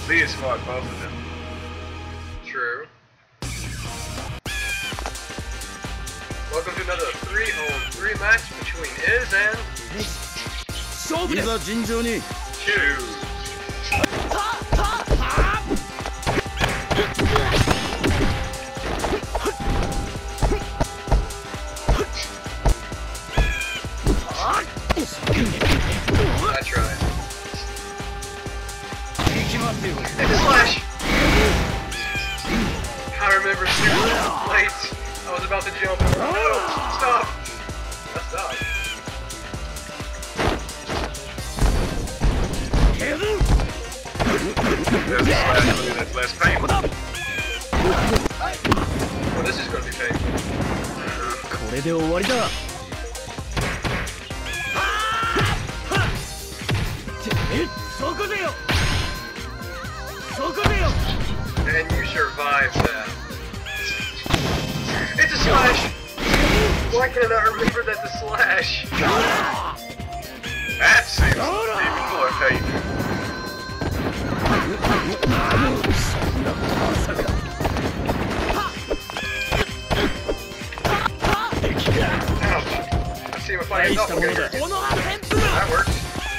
Lee has fought both of them. True. Welcome to another 3-on-3 match between Iz and Choose. That's right. Slash! I remember super late. I was about to jump. No! Stop! Stop. That's less painful. Well, this is gonna be painful. And you survived that. It's a slash! Why can I not remember that the slash? That seems even more painful. Ouch. I see him fighting doppelganger. That works.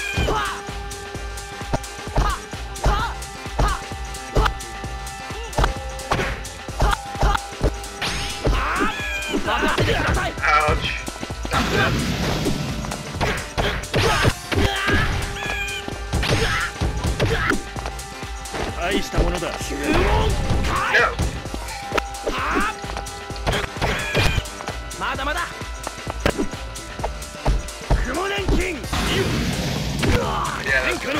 Ouch. No. Yeah, that's good.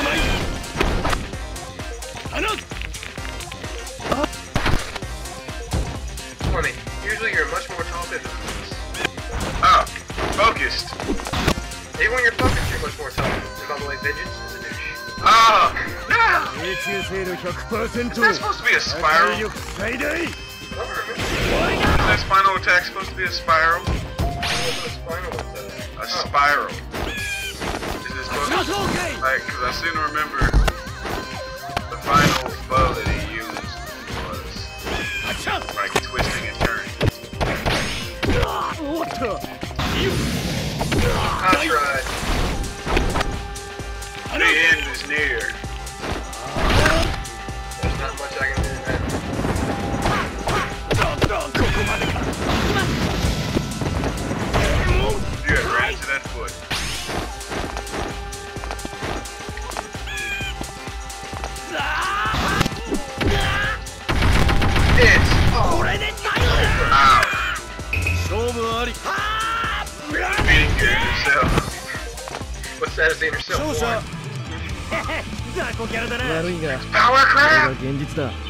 Funny. Usually you're much more talented than this. Oh, focused. Even when you're focused, you're much more talented. And by the way, Vengeance is a douche. Oh, no! Is that supposed to be a spiral? Is that spinal attack supposed to be a spiral? What's a spinal attack? A spiral. Is this supposed to be, like, because I seem to remember the final bow that he used was like twisting and turning. That's right. The end is near. There's not much I can do now. You got right to that foot. It's Ow. Being good yourself. What's that? Is in yourself? Power crap!